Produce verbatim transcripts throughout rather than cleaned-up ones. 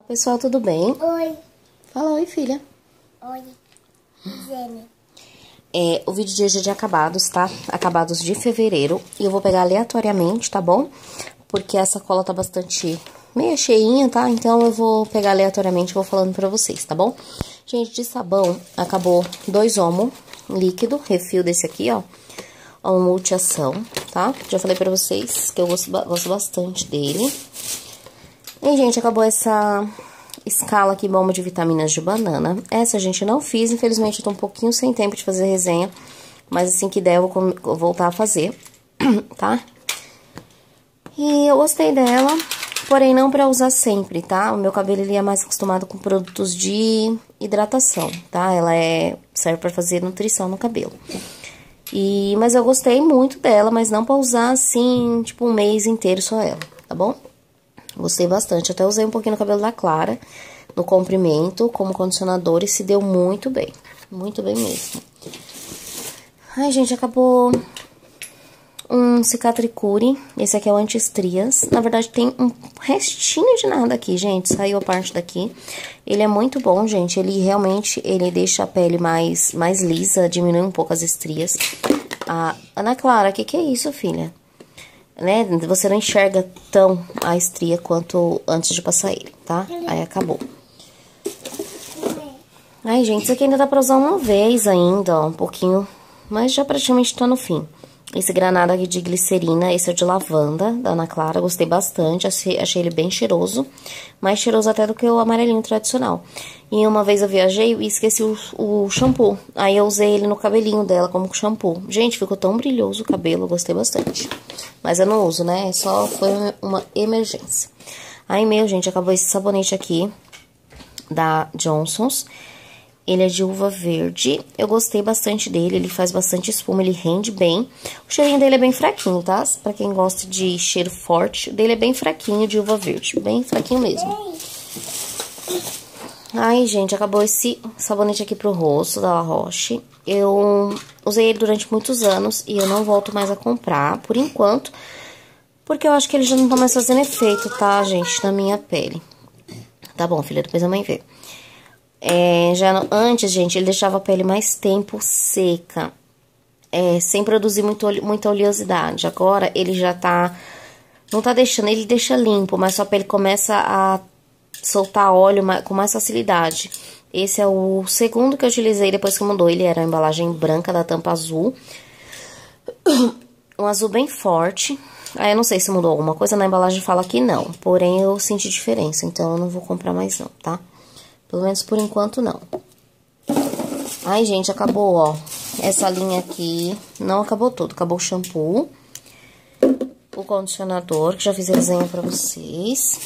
Pessoal, tudo bem? Oi. Fala oi, filha. Oi. Zene. É, o vídeo de hoje é de acabados, tá? Acabados de fevereiro. E eu vou pegar aleatoriamente, tá bom? Porque essa cola tá bastante meio cheinha, tá? Então eu vou pegar aleatoriamente e vou falando pra vocês, tá bom? Gente, de sabão, acabou dois Omo líquido, refil desse aqui, ó. Omo multiação, tá? Já falei pra vocês que eu gosto, gosto bastante dele. E, gente, acabou essa escala aqui, bomba de vitaminas de banana. Essa, gente, eu não fiz, infelizmente eu tô um pouquinho sem tempo de fazer resenha. Mas assim que der, eu vou voltar a fazer, tá? E eu gostei dela, porém não pra usar sempre, tá? O meu cabelo, ele é mais acostumado com produtos de hidratação, tá? Ela é, serve pra fazer nutrição no cabelo. E, mas eu gostei muito dela, mas não pra usar assim, tipo, um mês inteiro só ela, tá bom? Gostei bastante, até usei um pouquinho no cabelo da Clara, no comprimento, como condicionador, e se deu muito bem, muito bem mesmo. Ai, gente, acabou um Cicatricure, esse aqui é o anti-estrias, na verdade tem um restinho de nada aqui, gente, saiu a parte daqui. Ele é muito bom, gente, ele realmente, ele deixa a pele mais, mais lisa, diminui um pouco as estrias. Ah, Ana Clara, o que que é isso, filha? Né? Você não enxerga tão a estria quanto antes de passar ele, tá? Aí acabou. Ai, gente, isso aqui ainda dá pra usar uma vez ainda, ó, um pouquinho, mas já praticamente tá no fim. Esse granada aqui de glicerina, esse é o de lavanda, da Ana Clara, gostei bastante, achei, achei ele bem cheiroso, mais cheiroso até do que o amarelinho tradicional. E uma vez eu viajei e esqueci o, o shampoo, aí eu usei ele no cabelinho dela como shampoo. Gente, ficou tão brilhoso o cabelo, gostei bastante. Mas eu não uso, né, só foi uma emergência. Aí, meu, gente, acabou esse sabonete aqui, da Johnson's. Ele é de uva verde, eu gostei bastante dele, ele faz bastante espuma, ele rende bem. O cheirinho dele é bem fraquinho, tá? Pra quem gosta de cheiro forte, o dele é bem fraquinho, de uva verde, bem fraquinho mesmo. Ai, gente, acabou esse sabonete aqui pro rosto, da La Roche. Eu usei ele durante muitos anos e eu não volto mais a comprar, por enquanto, porque eu acho que ele já não tá mais fazendo efeito, tá, gente, na minha pele. Tá bom, filha, depois a mãe vê. É, já no, antes, gente, ele deixava a pele mais tempo seca, é, sem produzir muito, muita oleosidade. Agora, ele já tá, não tá deixando, ele deixa limpo, mas sua pele começa a soltar óleo mais, com mais facilidade. Esse é o segundo que eu utilizei depois que mudou. Ele era a embalagem branca da tampa azul, um azul bem forte. Aí eu não sei se mudou alguma coisa, na embalagem fala que não, porém eu senti diferença, então eu não vou comprar mais não, tá? Pelo menos por enquanto, não. Ai, gente, acabou, ó. Essa linha aqui, não acabou tudo. Acabou o shampoo, o condicionador, que já fiz resenha pra vocês.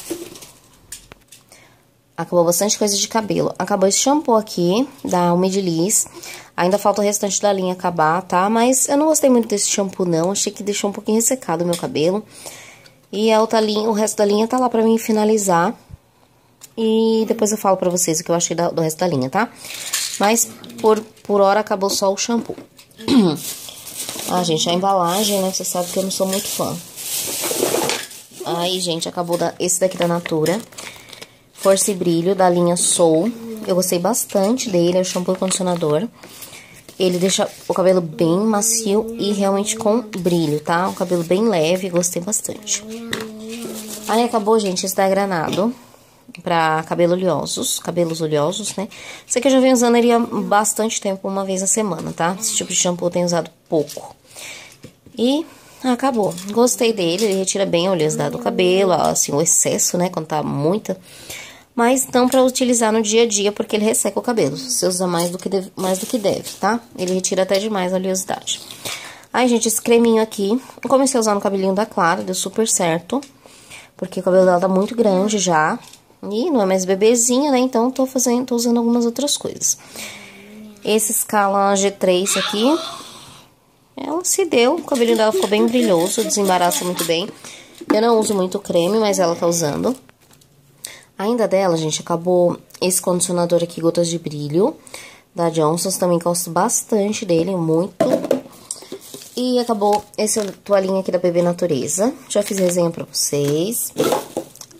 Acabou bastante coisa de cabelo. Acabou esse shampoo aqui, da Umidiliz. Ainda falta o restante da linha acabar, tá? Mas eu não gostei muito desse shampoo, não. Achei que deixou um pouquinho ressecado o meu cabelo. E a outra linha, o resto da linha tá lá pra mim finalizar. E depois eu falo pra vocês o que eu achei do resto da linha, tá? Mas, por, por hora, acabou só o shampoo. Ah, gente, a embalagem, né? Você sabe que eu não sou muito fã. Aí, gente, acabou da, esse daqui da Natura. Força e Brilho, da linha Soul. Eu gostei bastante dele, é o shampoo e condicionador. Ele deixa o cabelo bem macio e realmente com brilho, tá? Um cabelo bem leve, gostei bastante. Aí, acabou, gente, esse da Granado. Pra cabelo oleosos, cabelos oleosos, né? Esse aqui eu já venho usando ele há bastante tempo, uma vez na semana, tá? Esse tipo de shampoo eu tenho usado pouco. E acabou. Gostei dele, ele retira bem a oleosidade do cabelo, assim, o excesso, né? Quando tá muita. Mas não pra utilizar no dia a dia, porque ele resseca o cabelo. Você usa mais do que deve, mais do que deve, tá? Ele retira até demais a oleosidade. Aí, gente, esse creminho aqui, eu comecei a usar no cabelinho da Clara, deu super certo. Porque o cabelo dela tá muito grande já. E não é mais bebezinha, né? Então, tô fazendo, tô usando algumas outras coisas. Esse escala G três aqui, ela se deu, o cabelinho dela ficou bem brilhoso, desembaraça muito bem. Eu não uso muito creme, mas ela tá usando. Ainda dela, gente, acabou esse condicionador aqui, Gotas de Brilho, da Johnson's, também gosto bastante dele, muito. E acabou esse toalhinha aqui da Bebê Natureza, já fiz resenha pra vocês.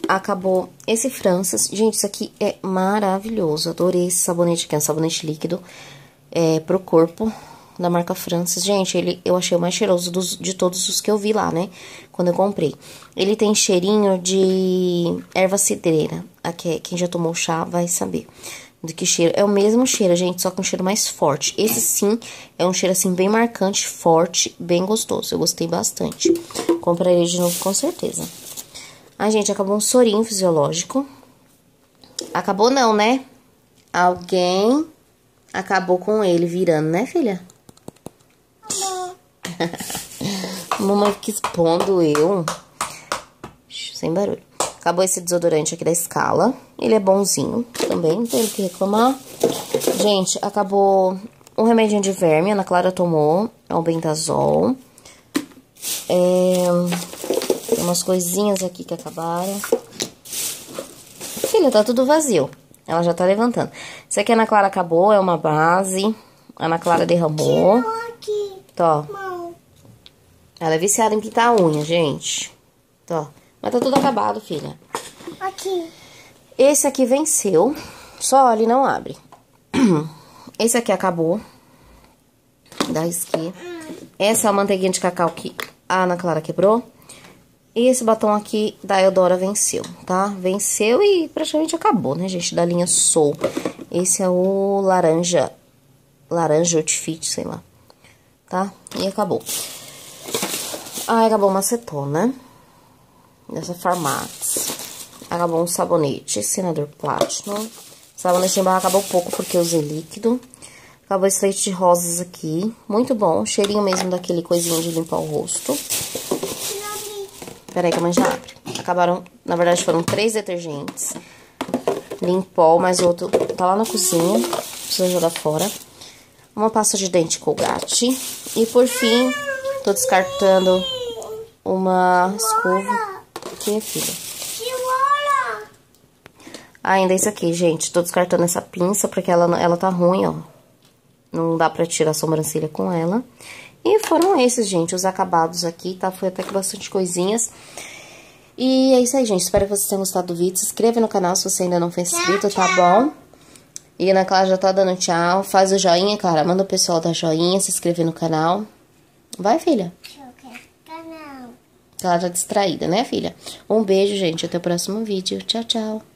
acabou esse Francis. Gente, isso aqui é maravilhoso. Adorei esse sabonete aqui, é um sabonete líquido é, pro corpo, da marca Francis. Gente, ele eu achei o mais cheiroso dos, de todos os que eu vi lá, né? Quando eu comprei. Ele tem cheirinho de erva cidreira. Aqui, quem já tomou chá vai saber do que cheiro. É o mesmo cheiro, gente, só com um cheiro mais forte. Esse sim é um cheiro assim bem marcante, forte, bem gostoso. Eu gostei bastante. Compraria de novo com certeza. Ai, gente, acabou um sorinho fisiológico. Acabou não, né? Alguém acabou com ele virando, né, filha? Mamãe fica expondo eu. Sem barulho. Acabou esse desodorante aqui da Scala. Ele é bonzinho também, não tem o que reclamar. Gente, acabou um remedinho de verme. A Ana Clara tomou. É um Bentazol. É... Tem umas coisinhas aqui que acabaram. Filha, tá tudo vazio. Ela já tá levantando. Isso aqui a Ana Clara acabou, é uma base. A Ana Clara derramou. Tó. Ela é viciada em pintar a unha, gente. Tó. Mas tá tudo acabado, filha. Aqui. Esse aqui venceu. Só olha e não abre. Esse aqui acabou. Da esqui. Essa é a manteiguinha de cacau que a Ana Clara quebrou. E esse batom aqui da Eudora venceu, tá? Venceu e praticamente acabou, né, gente? Da linha Soul. Esse é o laranja. Laranja Outfit, sei lá. Tá? E acabou. Ah, acabou uma acetona. Dessa Farmax. Acabou um sabonete, Senador Platinum. Sabonete em barra acabou pouco porque eu usei líquido. Acabou esse leite de rosas aqui. Muito bom. Cheirinho mesmo daquele coisinho de limpar o rosto. Peraí que a mãe já abre. Acabaram, na verdade foram três detergentes. Limpol, mas o outro tá lá na cozinha. Precisa jogar fora. Uma pasta de dente Colgate. E por fim, tô descartando uma escova. Aqui, filha. Ainda isso aqui, gente. Tô descartando essa pinça porque ela, ela tá ruim, ó. Não dá pra tirar a sobrancelha com ela. E foram esses, gente, os acabados aqui, tá? Foi até com bastante coisinhas. E é isso aí, gente. Espero que vocês tenham gostado do vídeo. Se inscreva no canal se você ainda não for inscrito, tá bom? E a Ana Clara já tá dando tchau. Faz o joinha, cara. Manda o pessoal dar joinha, se inscrever no canal. Vai, filha? Ela tá distraída, né, filha? Um beijo, gente. Até o próximo vídeo. Tchau, tchau.